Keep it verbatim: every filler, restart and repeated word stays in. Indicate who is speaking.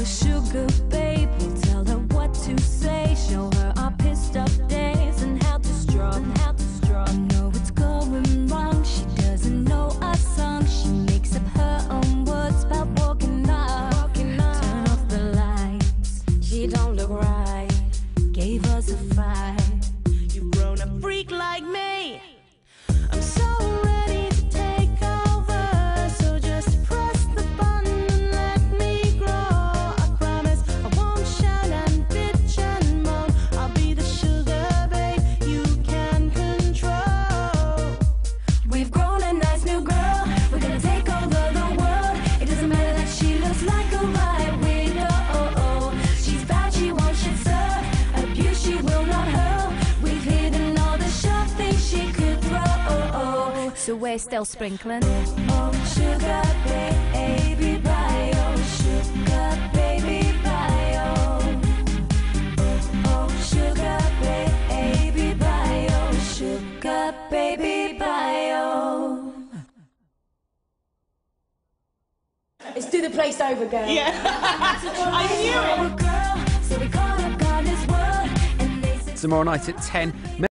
Speaker 1: sugar babe. We'll tell her what to say, show her our pissed up days and how to strong, how to strong. I know it's going wrong. She doesn't know our song. She makes up her own words about walking up. Walking up. Turn off the lights. She don't look right. Gave us a fright. You've grown a freak like me. I'm so ready to take over. So just press the button and let me grow. I promise I won't shout and bitch and moan. I'll be the sugar babe you can control. We've grown a nice new girl. We're gonna take over the world. It doesn't matter that she looks like a riot widow. She's bad, she won't shit serve. Abuse, she will not hurl. We've hidden all the sharp things she could throw. So we're still sprinkling. Oh, sugar baby, bye. Oh, sugar baby, bye. Oh, oh, sugar baby, bye. Oh, sugar baby, bye. Oh.
Speaker 2: Let's do the place over, girl.
Speaker 3: Yeah. I knew it.
Speaker 1: Girl, so we called up Gardener's World, and they said
Speaker 4: Tomorrow night at ten.